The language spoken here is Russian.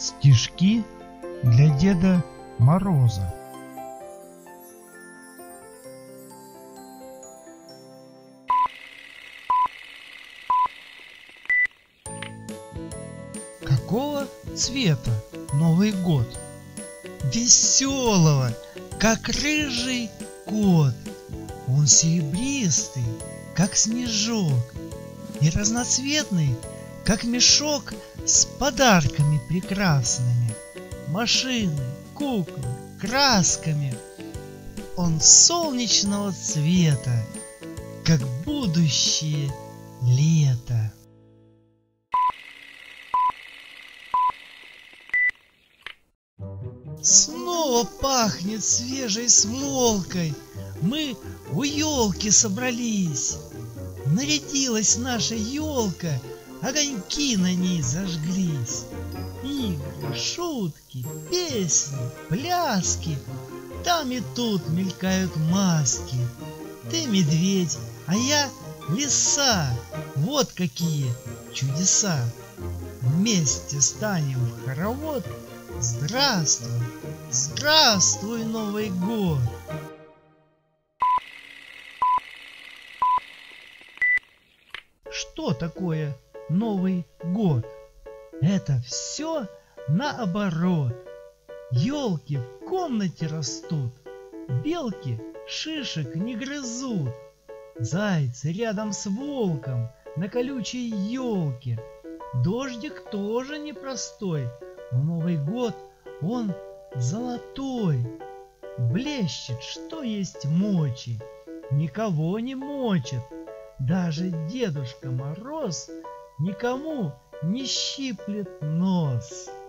Стишки для Деда Мороза. Какого цвета Новый год? Веселого, как рыжий кот. Он серебристый, как снежок, и разноцветный, как мешок с подарками прекрасными. Машины, куклы, красками. Он солнечного цвета, как будущее лето. Снова пахнет свежей смолкой. Мы у елки собрались. Нарядилась наша елка, огоньки на ней зажглись. Игры, шутки, песни, пляски. Там и тут мелькают маски. Ты медведь, а я лиса. Вот какие чудеса. Вместе станем в хоровод. Здравствуй, здравствуй, Новый год! Что такое Новый год? Это все наоборот. Елки в комнате растут, белки шишек не грызут, зайцы рядом с волком на колючей елке. Дождик тоже непростой. В Новый год он золотой, блещет, что есть мочи, никого не мочит. Даже Дедушка Мороз никому не щиплет нос.